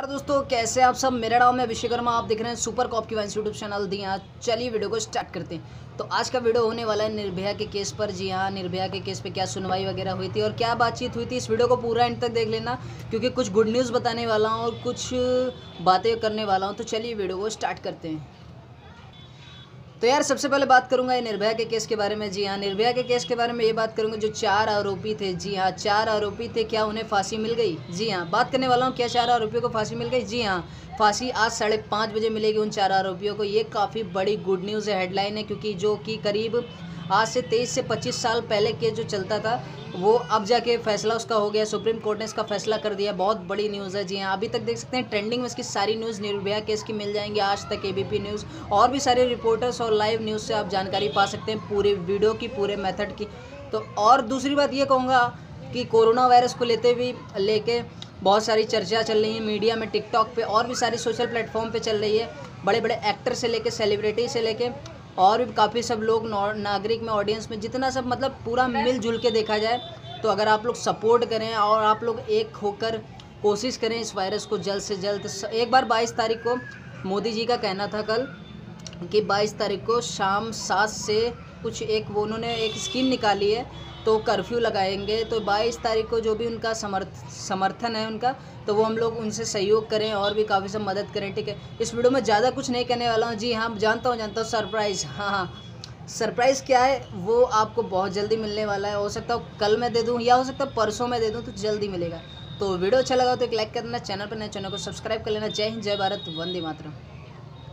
दोस्तों, कैसे आप सब। मेरा नाम है अभिषेक वर्मा। आप देख रहे हैं सुपर कॉप की वाइन्स यूट्यूब चैनल। दी हाँ, चलिए वीडियो को स्टार्ट करते हैं। तो आज का वीडियो होने वाला है निर्भया के केस पर। जी हाँ, निर्भया के केस पे क्या सुनवाई वगैरह हुई थी और क्या बातचीत हुई थी, इस वीडियो को पूरा एंड तक देख लेना, क्योंकि कुछ गुड न्यूज़ बताने वाला हूँ और कुछ बातें करने वाला हूँ। तो चलिए वीडियो को स्टार्ट करते हैं। तो यार, सबसे पहले बात करूंगा ये निर्भया के केस के बारे में। जी हाँ, निर्भया के केस के बारे में ये बात करूंगा। जो 4 आरोपी थे, जी हाँ 4 आरोपी थे, क्या उन्हें फांसी मिल गई? जी हाँ, बात करने वाला हूँ क्या 4 आरोपियों को फांसी मिल गई? जी हाँ, फांसी आज 5:30 बजे मिलेगी उन 4 आरोपियों को। ये काफ़ी बड़ी गुड न्यूज़ है, हेडलाइन है, क्योंकि जो कि करीब आज से 23 से 25 साल पहले के जो चलता था, वो अब जाके फैसला उसका हो गया। सुप्रीम कोर्ट ने इसका फैसला कर दिया। बहुत बड़ी न्यूज़ है। जी हाँ, अभी तक देख सकते हैं ट्रेंडिंग में इसकी सारी न्यूज़ निर्भया केस की मिल जाएंगी। आज तक, एबीपी न्यूज़ और भी सारे रिपोर्टर्स और लाइव न्यूज़ से आप जानकारी पा सकते हैं पूरे वीडियो की, पूरे मेथड की। तो और दूसरी बात ये कहूँगा कि कोरोना वायरस को लेके बहुत सारी चर्चा चल रही है मीडिया में, टिकटॉक पे और भी सारे सोशल प्लेटफॉर्म पे चल रही है। बड़े बड़े एक्टर से लेके सेलिब्रिटी से लेके और भी काफ़ी सब लोग नागरिक में, ऑडियंस में, जितना सब मतलब पूरा मिलजुल के देखा जाए तो अगर आप लोग सपोर्ट करें और आप लोग एक होकर कोशिश करें इस वायरस को जल्द से जल्द। एक बार 22 तारीख को मोदी जी का कहना था कल कि 22 तारीख को शाम 7 से कुछ एक वो उन्होंने एक स्कीम निकाली है, तो कर्फ्यू लगाएंगे। तो 22 तारीख को जो भी उनका समर्थन है उनका, तो वो हम लोग उनसे सहयोग करें और भी काफ़ी सब मदद करें। ठीक है, इस वीडियो में ज़्यादा कुछ नहीं कहने वाला हूँ। जी हाँ, जानता हूँ सरप्राइज़। हाँ, सरप्राइज़ क्या है वो आपको बहुत जल्दी मिलने वाला है। हो सकता है कल मैं दे दूँ या हो सकता है परसों मैं दे दूँ, तो जल्दी मिलेगा। तो वीडियो अच्छा लगा तो एक लाइक कर देना, चैनल पर नए चैनल को सब्सक्राइब कर लेना। जय हिंद, जय भारत, वंदे मातरम।